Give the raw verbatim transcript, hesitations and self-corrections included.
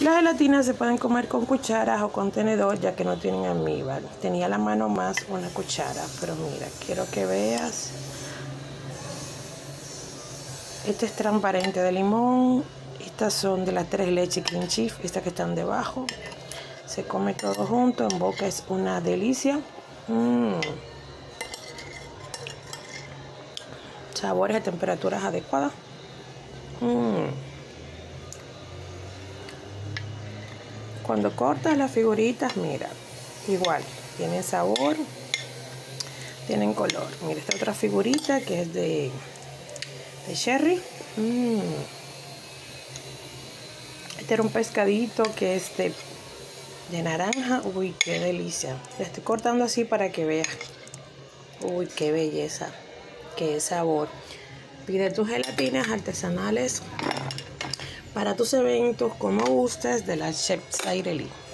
Las gelatinas se pueden comer con cucharas o con tenedor, ya que no tienen almíbar. Tenía a la mano más una cuchara, pero mira, quiero que veas. Este es transparente de limón. Estas son de las tres leches cream cheese, estas que están debajo. Se come todo junto, en boca es una delicia. Mm. Sabores a temperaturas adecuadas. Mm. Cuando cortas las figuritas, mira, igual, tienen sabor, tienen color. Mira esta otra figurita que es de, de cherry. Mm. Este era un pescadito que es de, de naranja. Uy, qué delicia. Le estoy cortando así para que veas. Uy, qué belleza, qué sabor. Pide tus gelatinas artesanales para tus eventos como gustes de la chef Zaireli.